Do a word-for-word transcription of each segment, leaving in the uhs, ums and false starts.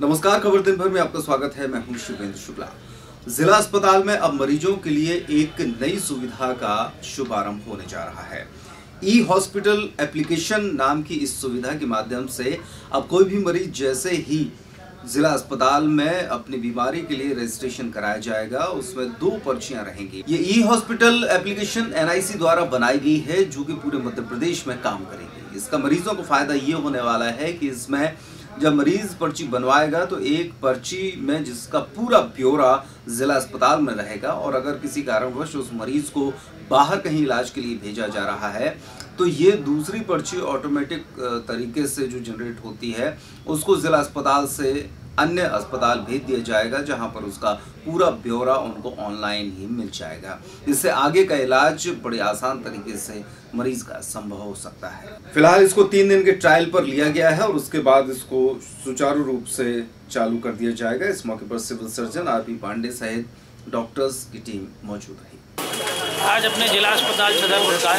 नमस्कार, खबर दिन भर में आपका स्वागत है। मैं हूं शुभेंद्र शुक्ला। जिला अस्पताल में अब मरीजों के लिए एक नई सुविधा का शुभारंभ होने जा रहा है। ई हॉस्पिटल एप्लीकेशन नाम की इस सुविधा के माध्यम से अब कोई भी मरीज जैसे ही जिला अस्पताल में अपनी बीमारी के लिए रजिस्ट्रेशन कराया जाएगा, उसमें दो पर्चियां रहेंगी। ये e hospital application N I C द्वारा बनाई गई है, जो कि पूरे मध्य प्रदेश में काम करेगी। इसका मरीजों को फायदा ये होने वाला है कि इसमें जब मरीज पर्ची बनवाएगा तो एक पर्ची में जिसका पूरा ब्यौरा जिला अस्पताल में रहेगा, और अगर किसी कारणवश उस मरीज को बाहर कहीं इलाज के लिए भेजा जा रहा है तो ये दूसरी पर्ची ऑटोमेटिक तरीके से जो जनरेट होती है उसको जिला अस्पताल से अन्य अस्पताल भेज दिया जाएगा, जहां पर उसका पूरा ब्यौरा उनको ऑनलाइन ही मिल जाएगा। इससे आगे का इलाज बड़े आसान तरीके से मरीज का संभव हो सकता है। फिलहाल इसको तीन दिन के ट्रायल पर लिया गया है और उसके बाद इसको सुचारू रूप से चालू कर दिया जाएगा। इस मौके पर civil surgeon R P Pandey सहित डॉक्टर्स की टीम मौजूद रही। आज अपने जिला अस्पताल छतरपुर का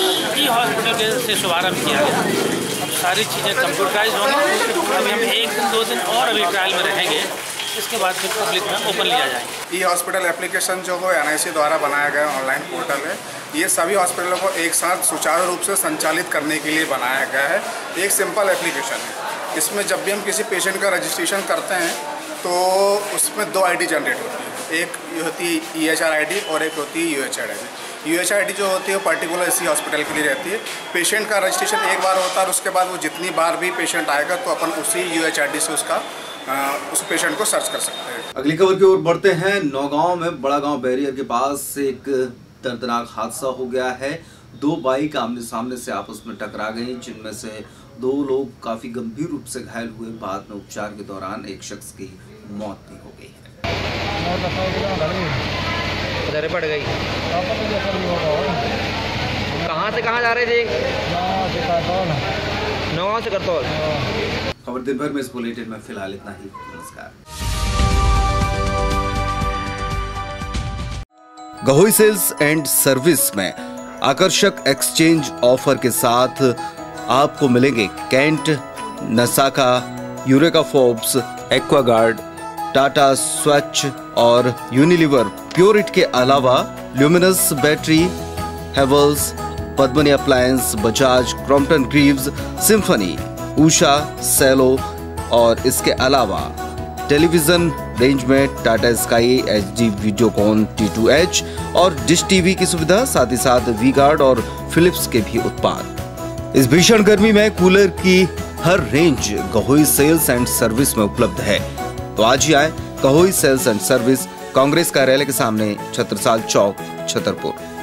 ई हॉस्पिटल के से शुभारंभ किया गया। अब सारी चीज़ें कंप्यूटराइज होंगी। अभी हम एक दिन दो दिन और अभी ट्रायल में रहेंगे, इसके बाद फिर पब्लिक में ओपन लिया जाएगा। ई हॉस्पिटल एप्लीकेशन जो वो एन आई सी द्वारा बनाया गया ऑनलाइन पोर्टल है। ये सभी हॉस्पिटलों को एक साथ सुचारू रूप से संचालित करने के लिए बनाया गया है। एक सिंपल एप्लीकेशन है। इसमें जब भी हम किसी पेशेंट का रजिस्ट्रेशन करते हैं तो उसमें दो आई डी जनरेट होती है। एक ये होती है E H R I D और एक होती है U H R I D. U H R I D जो होती है वो पर्टिकुलर इसी हॉस्पिटल के लिए रहती है। पेशेंट का रजिस्ट्रेशन एक बार होता है और उसके बाद वो जितनी बार भी पेशेंट आएगा तो अपन उसी यू एच आर डी से उसका आ, उस पेशेंट को सर्च कर सकते हैं। अगली खबर की ओर बढ़ते हैं। नौगांव में बड़ा गांव बैरियर के पास एक दर्दनाक हादसा हो गया है। दो बाइक आमने सामने से आपस में टकरा गई, जिनमें से दो लोग काफी गंभीर रूप से घायल हुए। बाद में उपचार के दौरान एक शख्स की मौत भी हो गई है। उधर पड़ गई। कहाँ से कहाँ जा रहे थे? नौगांव से करतौल। खबर दिन भर में इस बुलेटिन में फिलहाल इतना ही। नमस्कार। गहोई सेल्स एंड सर्विस में आकर्षक एक्सचेंज ऑफर के साथ आपको मिलेंगे Kent, Nasaka, Eureka Forbes, Aquaguard, Tata Swach और यूनिलीवर प्योरिट के अलावा Luminous battery, Havells, Padmini appliances, Bajaj, Crompton Greaves, Symphony, Usha, Cello और इसके अलावा टेलीविजन रेंज में Tata Sky, H D Videocon T two H और डिश टीवी की सुविधा, साथ ही साथ वी गार्ड और फिलिप्स के भी उत्पाद। इस भीषण गर्मी में कूलर की हर range Gahoi sales and service में उपलब्ध है। तो आज ही आए Gahoi sales and service, Congress कार्यालय के सामने, छत्रसाल चौक, छतरपुर।